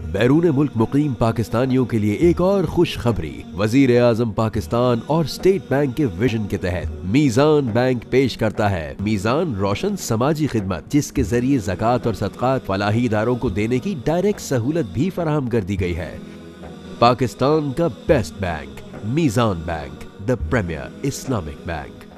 बैरून मुल्क मुकीम पाकिस्तानियों के लिए एक और खुशखबरी। वजीर आजम पाकिस्तान और स्टेट बैंक के विजन के तहत मीज़ान बैंक पेश करता है मीज़ान रोशन समाजी खिदमत, जिसके जरिए ज़कात और सदक़ात फलाही इदारों को देने की डायरेक्ट सहूलत भी फराहम कर दी गई है। पाकिस्तान का best bank Meezan bank, the premier Islamic bank.